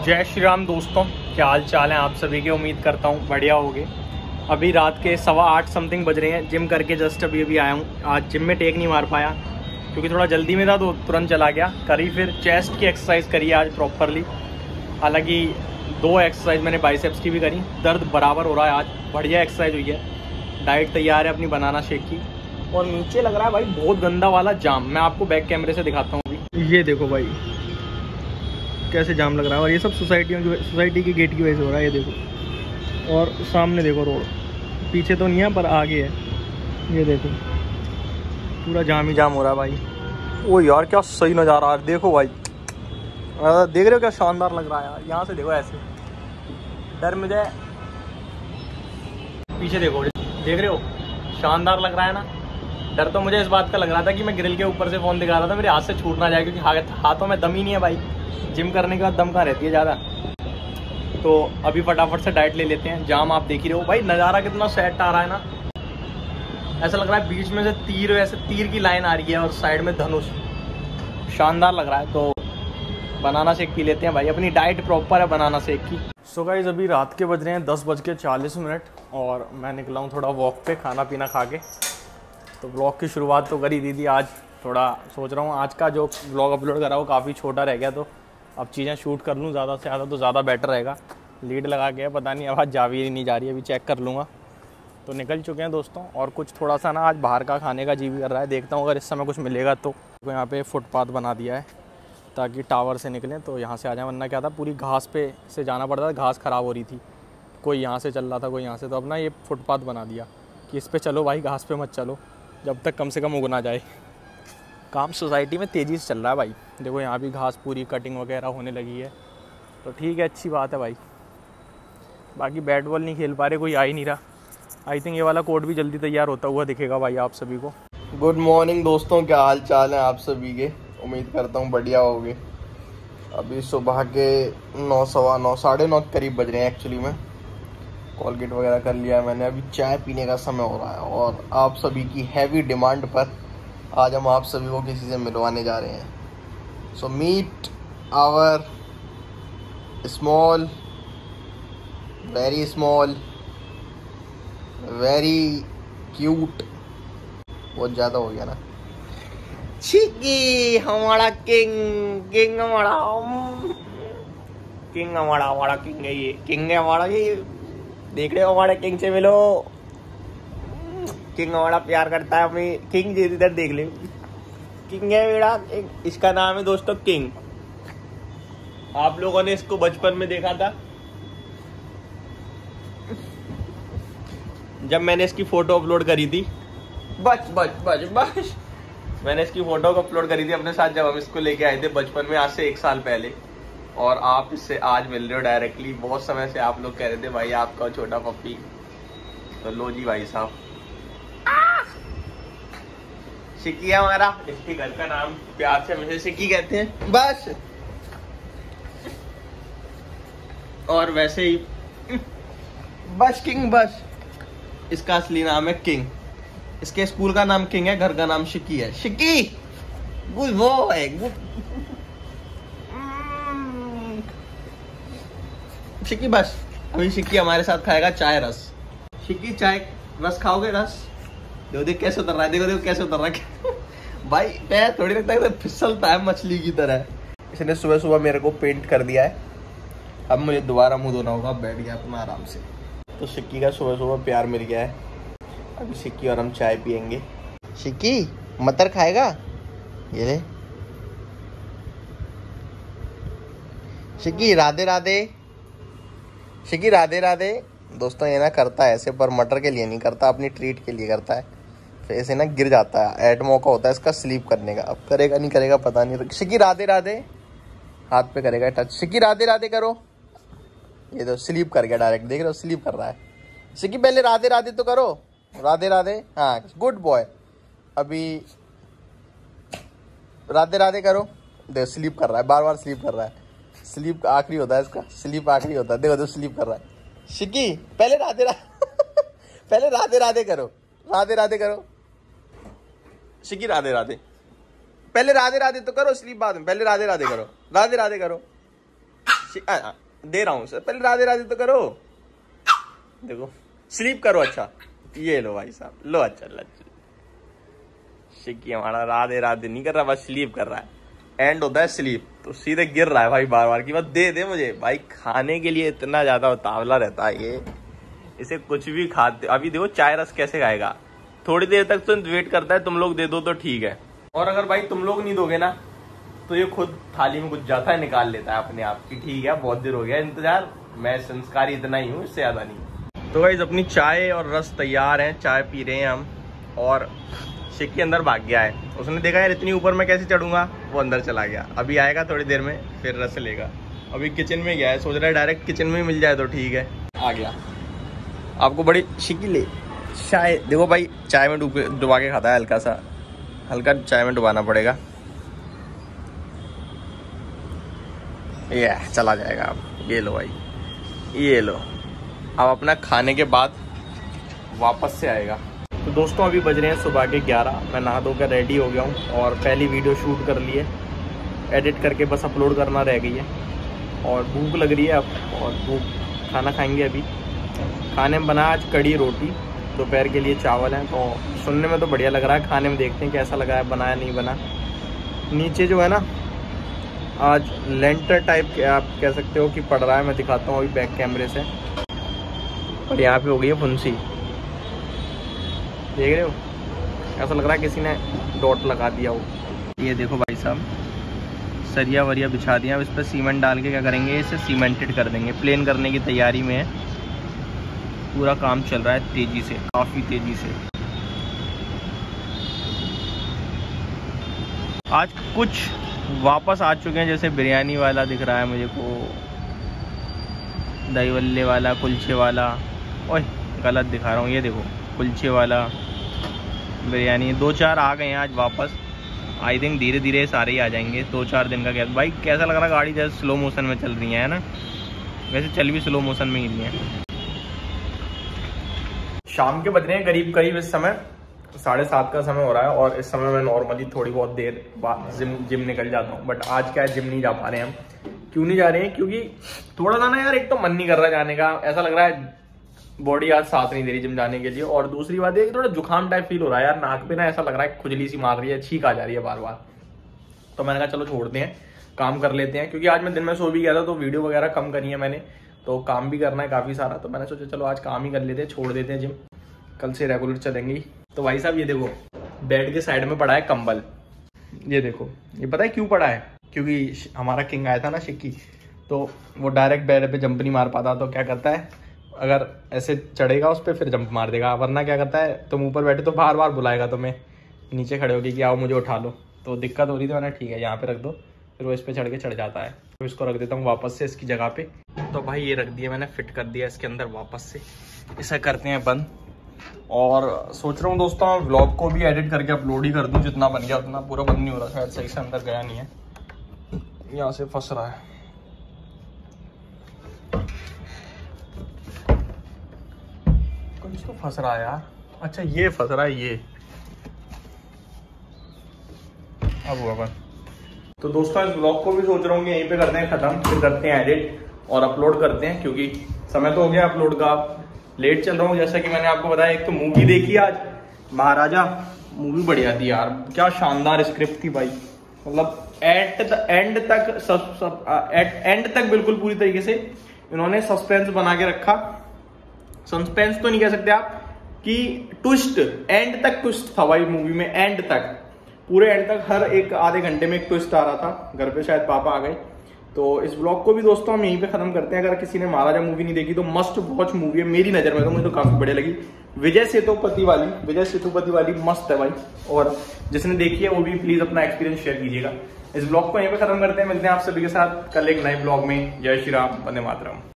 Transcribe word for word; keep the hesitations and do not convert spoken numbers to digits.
जय श्री राम दोस्तों, क्या हाल चाल है आप सभी के। उम्मीद करता हूँ बढ़िया होगे। अभी रात के सवा आठ समथिंग बज रहे हैं। जिम करके जस्ट अभी अभी आया हूँ। आज जिम में टेक नहीं मार पाया क्योंकि थोड़ा जल्दी में था तो तुरंत चला गया। करी फिर चेस्ट की एक्सरसाइज करी आज प्रॉपरली। हालांकि दो एक्सरसाइज मैंने बाइसेप्स की भी करी। दर्द बराबर हो रहा है आज, बढ़िया एक्सरसाइज हुई है। डाइट तैयार है अपनी बनाना शेक की। और नीचे लग रहा है भाई बहुत गंदा वाला जाम। मैं आपको बैक कैमरे से दिखाता हूँ अभी। ये देखो भाई कैसे जाम लग रहा है। और ये सब सोसाइटियों की सोसाइटी की गेट की वजह से हो रहा है। ये देखो, और सामने देखो रोड, पीछे तो नहीं है पर आगे है। ये देखो पूरा जाम ही जाम हो रहा है भाई। ओ यार क्या सही नज़ारा है, देखो भाई। देख रहे हो क्या शानदार लग रहा है यार। यहाँ से देखो ऐसे डर मुझे। पीछे देखो, देख रहे हो शानदार लग रहा है ना। डर तो मुझे इस बात का लग रहा था कि मैं ग्रिल के ऊपर से फ़ोन दिखा रहा था मेरे हाथ से छूट ना जाए, क्योंकि हाथों में दम ही नहीं है भाई। जिम करने के बाद दम कहाँ रहती है ज़्यादा। तो अभी फटाफट से डाइट ले लेते हैं। जाम आप देख ही रहे हो भाई, नज़ारा कितना सेट आ रहा है ना। ऐसा लग रहा है बीच में से तीर, वैसे तीर की लाइन आ रही है और साइड में धनुष। शानदार लग रहा है। तो बनाना शेक पी लेते हैं भाई। अपनी डाइट प्रॉपर है बनाना शेक की। सो गाइस अभी रात के बज रहे हैं दस बज के चालीस मिनट और मैं निकला हूँ थोड़ा वॉक पे खाना पीना खा के। तो ब्लॉग की शुरुआत तो कर ही दी थी। आज थोड़ा सोच रहा हूँ आज का जो ब्लॉग अपलोड करा वो काफ़ी छोटा रह गया, तो अब चीज़ें शूट कर लूँ ज़्यादा से ज़्यादा तो ज़्यादा बेटर रहेगा। लीड लगा के पता नहीं आवाज़ जा भी नहीं जा रही है, अभी चेक कर लूँगा। तो निकल चुके हैं दोस्तों। और कुछ थोड़ा सा ना आज बाहर का खाने का जी भी कर रहा है। देखता हूँ अगर इस समय कुछ मिलेगा तो। तो यहाँ पे फुटपाथ बना दिया है ताकि टावर से निकलें तो यहाँ से आ जाए, वरना क्या था पूरी घास पे से जाना पड़ता था, घास ख़राब हो रही थी। कोई यहाँ से चल रहा था कोई यहाँ से, तो अपना ये फुटपाथ बना दिया कि इस पर चलो भाई, घास पे मत चलो जब तक कम से कम उगना जाए। काम सोसाइटी में तेज़ी से चल रहा है भाई। देखो यहाँ भी घास पूरी कटिंग वगैरह होने लगी है, तो ठीक है, अच्छी बात है भाई। बाकी बैट बॉल नहीं खेल पा रहे, कोई आ ही नहीं रहा। आई थिंक ये वाला कोर्ट भी जल्दी तैयार होता हुआ दिखेगा भाई आप सभी को। गुड मॉर्निंग दोस्तों, क्या हाल चाल है आप सभी के। उम्मीद करता हूँ बढ़िया होगे। अभी सुबह के नौ सवा नौ साढ़े नौ करीब बज रहे हैं एक्चुअली में। कॉलगेट वगैरह कर लिया है मैंने। अभी चाय पीने का समय हो रहा है और आप सभी की हैवी डिमांड पर आज हम आप सभी को किसी से मिलवाने जा रहे हैं। So meet our small, very small, very cute, बहुत ज़्यादा हो गया ना। चिकी हमारा किंग, किंग हमारा किंग हमारा हमारा किंग है ये, किंग है हमारा ये। देख रहे हो हमारे किंग से मिलो। किंग हमारा प्यार करता है अपनी। किंग जी इधर देख ले, किंग है मेरा। इसका नाम है दोस्तों किंग। आप लोगों ने इसको बचपन में देखा था जब मैंने इसकी फोटो अपलोड करी थी। बच बच बच बच मैंने इसकी फोटो को अपलोड करी थी अपने साथ जब हम इसको लेके आए थे बचपन में, आज से एक साल पहले। और आप इससे आज मिल रहे हो डायरेक्टली। बहुत समय से आप लोग कह रहे थे भाई आपका छोटा पप्पी, तो लो जी भाई साहब। शिकी हमारा, इसके घर का नाम प्यार से मुझे शिकी कहते हैं बस। और वैसे ही बस किंग, बस इसका असली नाम है किंग। इसके स्कूल का नाम किंग है, घर का नाम शिकी है। Shiki good boy, good Shiki. बस अभी शिकी हमारे साथ खाएगा चाय रस। शिकी चाय रस खाओगे? रस देखो देख कैसे उतर रहा है, देखो देखो कैसे उतर रहा है भाई। पैर थोड़ी लगता है फिसलता है मछली की तरह। इसने सुबह सुबह मेरे को पेंट कर दिया है। अब मुझे दोबारा मुंह धोना होगा। बैठ गया अपना आराम से। तो शिक्की का सुबह सुबह प्यार मिल गया है। अभी शिक्की और हम चाय पियेंगे। शिक्की मटर खाएगा? ये ले शिक्की, राधे राधे। शिक्की राधे राधे। दोस्तों ये ना करता है ऐसे, पर मटर के लिए नहीं करता, अपनी ट्रीट के लिए करता है। फिर ऐसे ना गिर जाता है। एट मौका होता है इसका स्लीप करने का। अब करेगा नहीं करेगा पता नहीं। शिक्की राधे राधे, हाथ पे करेगा टच। शिक्की राधे राधे करो। ये तो स्लीप कर गया डायरेक्ट, देख रहे हो स्लीप कर रहा है। शिक्की पहले राधे राधे तो करो। राधे राधे, हाँ गुड बॉय। अभी राधे राधे करो। देखो स्लीप कर रहा है, बार बार स्लीप कर रहा है। स्लीप आखिरी होता है इसका, स्लीप आखिरी होता है। देखो तो स्लीप कर रहा है। शिक्की पहले राधे राधे पहले राधे राधे करो, राधे राधे करो। शिक्की राधे राधे, पहले राधे राधे तो करो, स्लीप बाद में। पहले राधे राधे करो, राधे राधे करो। दे रहा हूँ सर, पहले राधे राधे तो करो। देखो स्लीप करो। अच्छा ये लो भाई साहब, लो। अच्छा लो। शिक्की हमारा राधे राधे नहीं कर रहा, बस स्लीप कर रहा है। एंड होता है स्लीप तो सीधे गिर रहा है भाई बार बार की बात। दे दे मुझे भाई, खाने के लिए इतना ज्यादा उतावला रहता है ये, इसे कुछ भी खाते। अभी देखो चाय रस कैसे खाएगा, थोड़ी देर तक तो वेट करता है, तुम लोग दे दो तो ठीक है। और अगर भाई तुम लोग नहीं दोगे ना तो ये खुद थाली में घुस जाता है, निकाल लेता है अपने आप की। ठीक है, बहुत देर हो गया इंतजार, मैं संस्कारी इतना ही हूँ, इससे ज्यादा नहीं। तो गाइस अपनी चाय और रस तैयार है, चाय पी रहे हैं हम। और शिक्की अंदर भाग गया है, उसने देखा यार इतनी ऊपर मैं कैसे चढ़ूंगा, वो अंदर चला गया। अभी आएगा थोड़ी देर में, फिर रस लेगा। अभी किचन में गया है, सोच रहा है डायरेक्ट किचन में मिल जाए तो ठीक है। आ गया। आपको बड़ी शिक्की ले चाय देखो भाई, चाय में डूब डुबा के खाता है, हल्का सा हल्का चाय में डुबाना पड़ेगा। ये चला जाएगा अब। ये लो भाई, ये लो। अब अपना खाने के बाद वापस से आएगा। तो दोस्तों अभी बज रहे हैं सुबह के ग्यारह। मैं नहा धोकर रेडी हो गया हूँ और पहली वीडियो शूट कर ली है, एडिट करके बस अपलोड करना रह गई है। और भूख लग रही है अब, और भूख खाना खाएंगे अभी। खाने में बना आज कड़ी रोटी, दोपहर के लिए चावल हैं। तो सुनने में तो बढ़िया लग रहा है, खाने में देखते हैं कैसा लगा है, बनाया नहीं बना। नीचे जो है ना आज लेंटर टाइप के आप कह सकते हो कि पड़ रहा है, मैं दिखाता हूँ अभी बैक कैमरे से। और यहाँ पे हो गई है फुंसी, देख रहे हो, ऐसा लग रहा है किसी ने डॉट लगा दिया हो। ये देखो भाई साहब, सरिया वरिया बिछा दिया। अब इस पर सीमेंट डाल के क्या करेंगे, इसे सीमेंटेड कर देंगे। प्लेन करने की तैयारी में है, पूरा काम चल रहा है तेजी से, काफ़ी तेजी से। आज कुछ वापस आ चुके हैं, जैसे बिरयानी वाला दिख रहा है मुझे को, दही वल्ले वाला, कुलचे वाला। ओए गलत दिखा रहा हूँ, ये देखो कुलचे वाला, बिरयानी। दो चार आ गए हैं आज वापस। आई थिंक धीरे धीरे सारे ही आ जाएंगे, दो चार दिन का गैप। भाई कैसा लग रहा है, गाड़ी जैसे स्लो मोशन में चल रही है ना, वैसे चल भी स्लो मोशन में ही रही है। शाम के बज रहे हैं करीब करीब इस समय साढ़े सात का समय हो रहा है। और इस समय मैं नॉर्मली थोड़ी बहुत देर बाद जिम जिम निकल जाता हूँ, बट आज क्या है जिम नहीं जा पा रहे हैं हम। क्यों नहीं जा रहे हैं, क्योंकि थोड़ा सा ना यार, एक तो मन नहीं कर रहा जाने का, ऐसा लग रहा है बॉडी आज साथ नहीं दे रही जिम जाने के लिए। और दूसरी बात है थोड़ा जुकाम टाइप फील हो रहा है यार, नाक पे ना ऐसा लग रहा है खुजली सी मार रही है, छींक आ जा रही है बार बार। तो मैंने कहा चलो छोड़ते हैं, काम कर लेते हैं। क्योंकि आज मैं दिन में सो भी गया था, तो वीडियो वगैरह कम करी है मैंने, तो काम भी करना है काफ़ी सारा। तो मैंने सोचा चलो आज काम ही कर लेते हैं, छोड़ देते हैं जिम, कल से रेगुलर चलेंगी। तो भाई साहब ये देखो, बेड के साइड में पड़ा है कंबल। ये देखो, ये पता है क्यों पड़ा है, क्योंकि हमारा किंग आया था ना शिक्की, तो वो डायरेक्ट बेड पे जंप नहीं मार पाता। तो क्या करता है, अगर ऐसे चढ़ेगा उस पर फिर जंप मार देगा, वरना क्या करता है तुम ऊपर बैठे तो बार बार बुलाएगा तुम्हें नीचे खड़े होगी कि आओ मुझे उठा लो। तो दिक्कत हो रही थी, मैंने ठीक है यहाँ पे रख दो, फिर वो इस पर चढ़ के चढ़ जाता है। तो इसको रख देता हूँ वापस से इसकी जगह पे। तो भाई ये रख दिया मैंने, फिट कर दिया इसके अंदर वापस से। इसे करते हैं बंद। और सोच रहा हूँ दोस्तों व्लॉग को भी एडिट करके अपलोड ही कर दूँ, जितना बन गया उतना। पूरा बंद नहीं हो रहा, शायद सही से अंदर गया नहीं है, यहाँ से फंस रहा है। कुछ तो फंस रहा है यार। अच्छा ये फंस रहा है, ये अब हुआ बंद। तो दोस्तों इस ब्लॉग को भी सोच रहा हूँ कि यहीं पे करते हैं खत्म, फिर करते हैं एडिट और अपलोड करते हैं। क्योंकि समय तो हो गया अपलोड का, लेट चल रहा हूँ। जैसा कि मैंने आपको बताया, एक तो मूवी देखी आज महाराजा, मूवी बढ़िया थी यार, क्या शानदार स्क्रिप्ट थी भाई। मतलब एट द एंड तक सब सब एट एंड तक बिल्कुल पूरी तरीके से इन्होंने सस्पेंस बना के रखा। सस्पेंस तो नहीं कह सकते आप, कि ट्विस्ट, एंड तक ट्विस्ट था भाई मूवी में। एंड तक, पूरे एंड तक हर एक आधे घंटे में एक ट्विस्ट आ रहा था। घर पे शायद पापा आ गए। तो इस ब्लॉग को भी दोस्तों हम यहीं पे खत्म करते हैं। अगर किसी ने महाराजा मूवी नहीं देखी तो मस्ट वॉच मूवी है मेरी नजर में, तो मुझे तो काफी बढ़िया लगी। विजय सेतुपति वाली विजय सेतुपति वाली मस्त है भाई। और जिसने देखी है वो भी प्लीज अपना एक्सपीरियंस शेयर कीजिएगा। इस ब्लॉग को यहीं पे खत्म करते हैं, मिलते हैं आप सभी के साथ कल एक नए ब्लॉग में। जय श्री राम, वंदे मातरम।